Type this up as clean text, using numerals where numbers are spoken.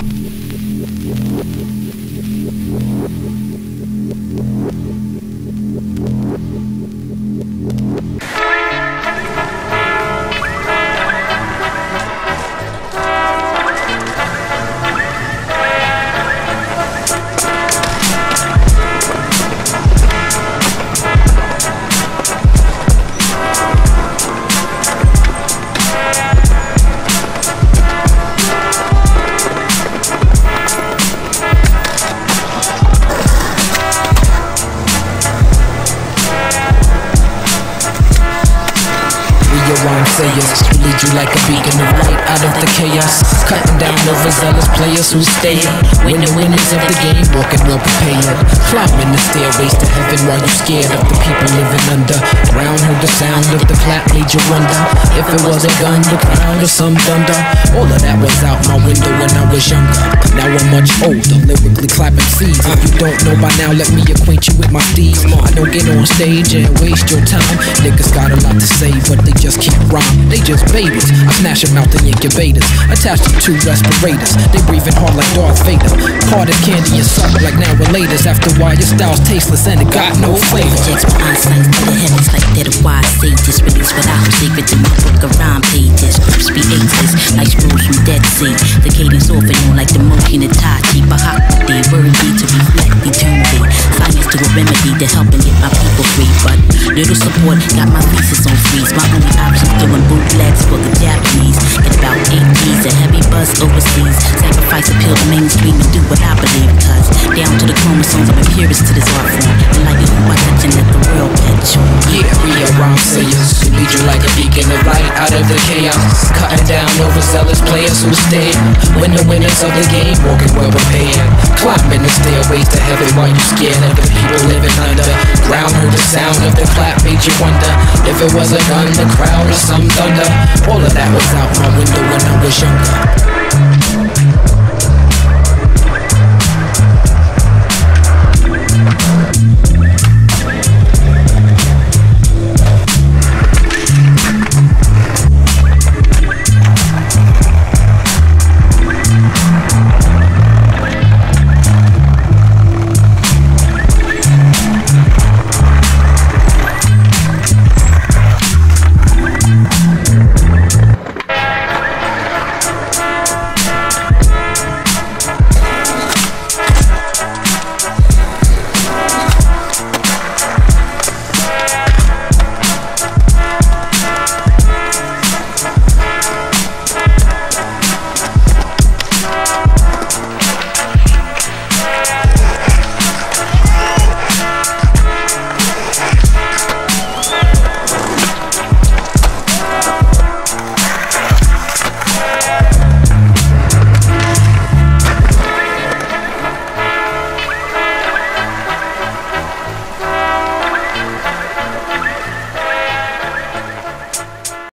Sayers who lead you like a beacon of light out of the chaos, cutting down overzealous players who stay winning winners of the game, walking well prepared, climbing the stairways to heaven while you scared of the people living under ground. Heard the sound of the clap, made you wonder if it was a gun, the crowd, or some thunder. All of that was out my window when I was younger. Now I'm much older, lyrically clapping seeds. If you don't know by now, let me acquaint you with my steeds. I don't get on stage and waste your time. Niggas got a lot to say, but they just keep rhyme. They just babies. I snatch them out the incubators, attached to 2 respirators. They breathing hard like Darth Vader. Hard as candy and suck like now relators. After a while, your style's tasteless and it got no flavor. Projects with Einstein's to the heavens like they're the wise sages. Release without secret in my book of rhyme pages. Groups be ageless like scrolls from Dead Sea. The cadence off and on like the monkey in the Tachi. Bahakti, worthy to reflect eternity. Science to a remedy to help and get my people free. But little support got my thesis on freeze. My only option doing bootlegs for the Japanese. Get about 8 G's, a heavy buzz overseas. Sacrifice appeal to mainstream and do what I believe. Cause down to the chromosomes, I'm a purist to this art form. And like it who I touch and let the world catch on. Yeah, we are rhyme sayers who lead you like a beacon of light out of the chaos, cutting down overzealous players who stay when the winners of the game, walking well prepared, climbing the stairways to heaven while you scared of the people living under ground. Heard the sound of the clap, made you wonder if it was a gun, the crowd, or some thunder. All of that was out my window when I was younger.